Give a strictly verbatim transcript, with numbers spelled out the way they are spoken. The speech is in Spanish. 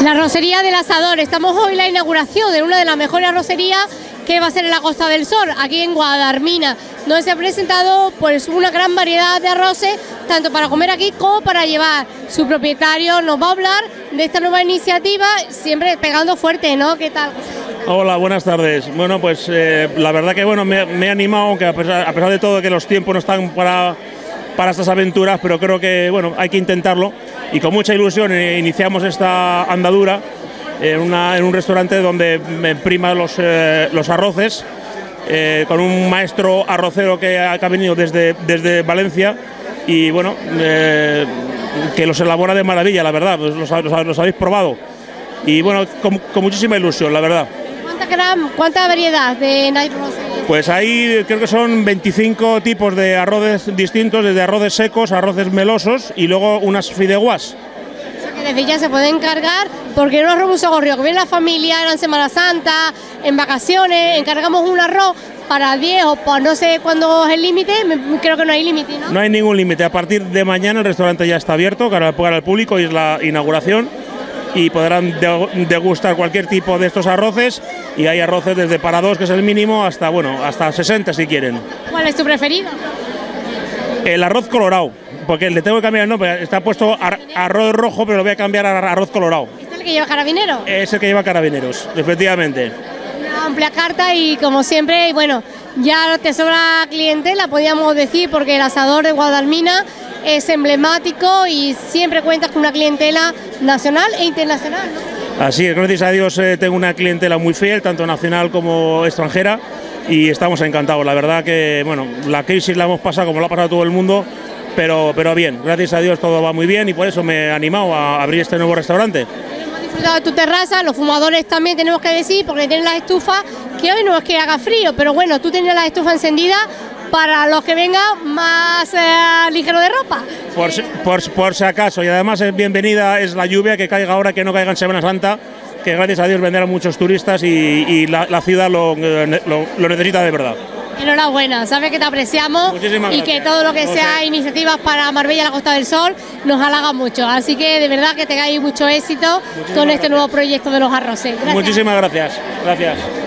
La arrocería del Asador. Estamos hoy en la inauguración de una de las mejores arrocerías que va a ser en la Costa del Sol, aquí en Guadarmina, donde se ha presentado pues una gran variedad de arroces, tanto para comer aquí como para llevar. Su propietario nos va a hablar de esta nueva iniciativa, siempre pegando fuerte, ¿no? ¿Qué tal? Hola, buenas tardes. Bueno, pues eh, la verdad que bueno, me, me he animado, aunque a pesar, a pesar de todo que los tiempos no están para, para estas aventuras, pero creo que bueno, hay que intentarlo y con mucha ilusión eh, iniciamos esta andadura en, una, en un restaurante donde me prima los, eh, los arroces, eh, con un maestro arrocero que ha, que ha venido desde, desde Valencia y bueno, eh, que los elabora de maravilla, la verdad, pues los, los, los habéis probado y bueno, con, con muchísima ilusión, la verdad. ¿Cuánta, gran, ¿Cuánta variedad de night roast? Pues ahí creo que son veinticinco tipos de arroces distintos, desde arroces secos, arroces melosos y luego unas fideuás. O sea que desde ya se puede encargar, porque no es un socorrido, que viene la familia en Semana Santa, en vacaciones, encargamos un arroz para diez o para no sé cuándo es el límite, creo que no hay límite, ¿no? No hay ningún límite, a partir de mañana el restaurante ya está abierto para el público y es la inauguración. Y podrán degustar cualquier tipo de estos arroces y hay arroces desde para dos, que es el mínimo, hasta bueno, hasta sesenta si quieren. ¿Cuál es tu preferido? El arroz colorado, porque le tengo que cambiar el nombre, está puesto ar arroz rojo, pero lo voy a cambiar a arroz colorado. ¿Este es el que lleva Carabineros? Es el que lleva Carabineros, efectivamente. Una amplia carta y como siempre, bueno, ya te sobra clientela, podríamos decir, porque el Asador de Guadalmina es emblemático y siempre cuentas con una clientela nacional e internacional, ¿no? Así es, gracias a Dios eh, tengo una clientela muy fiel, tanto nacional como extranjera, y estamos encantados. La verdad que, bueno, la crisis la hemos pasado como la ha pasado todo el mundo, pero, pero bien, gracias a Dios todo va muy bien y por eso me he animado a abrir este nuevo restaurante. Hemos disfrutado de tu terraza, los fumadores también tenemos que decir, porque tienen las estufas, que hoy no es que haga frío, pero bueno, tú tienes la estufa encendida para los que vengan más eh, ligero de ropa. Por, eh. por, por si acaso, y además es bienvenida es la lluvia, que caiga ahora, que no caiga en Semana Santa, que gracias a Dios vendrán muchos turistas y, y la, la ciudad lo, lo, lo necesita de verdad. Enhorabuena, sabes que te apreciamos. Muchísimas y gracias. que todo lo que no sea sé. iniciativas para Marbella y la Costa del Sol nos halaga mucho, así que de verdad que tengáis mucho éxito Muchísimas con este gracias. nuevo proyecto de los arroces. Gracias. Muchísimas gracias, gracias.